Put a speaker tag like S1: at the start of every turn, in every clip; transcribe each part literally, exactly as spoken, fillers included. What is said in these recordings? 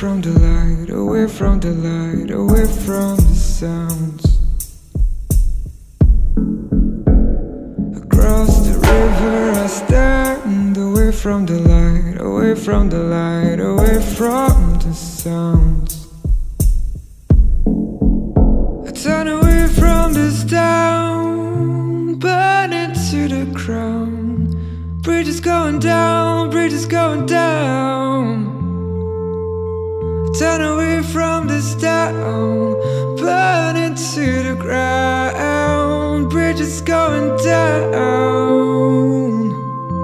S1: from the light, away from the light, away from the sounds. Across the river I stand, away from the light, away from the light, away from the sounds. I turn away from this town, burn it to the ground. Bridges going down, bridges going down. Turn away from this town, burn it to the ground. Bridges going down.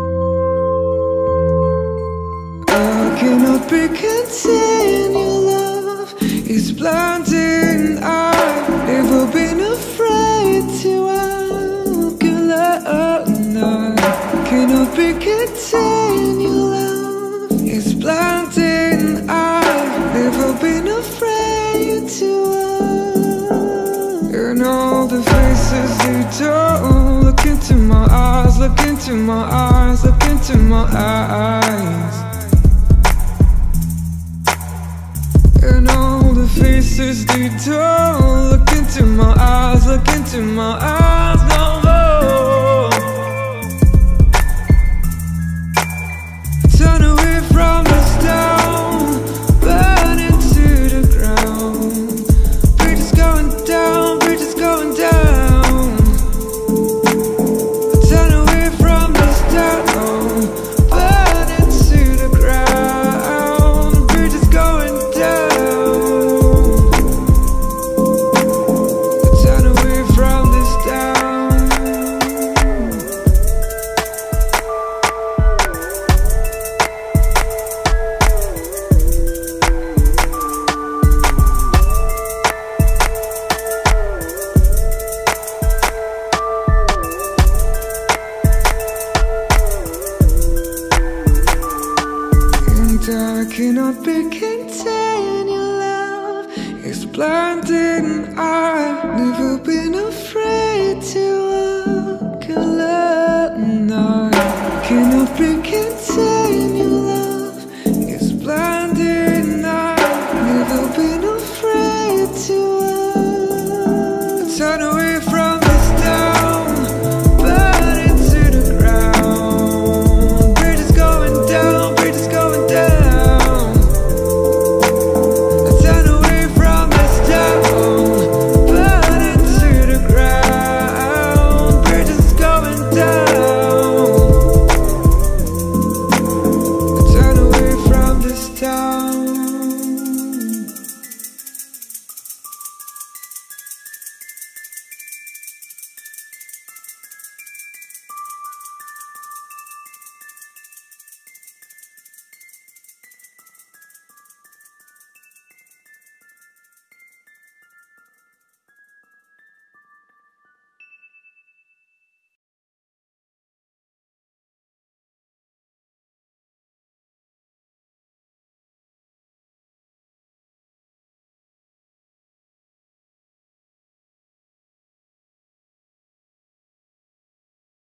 S1: I cannot be contained, your love is blinding. I've never been afraid to walk alone. I cannot be contained, your love is blinding. I've never been afraid to walk. And all the faces they don't look into my eyes, look into my eyes, look into my eyes. And all the faces they don't look into my eyes, look into my eyes no more. Turn away from this town, burn it to the ground. Bridges going down, bridges going down. Turn away from this town, burn it to the ground. Bridges going down. Turn away from this town. And I cannot be contained, your love is blinding. I've never been afraid to walk alone. I cannot be contained, your love is blinding. I've never been afraid to walk. Turn away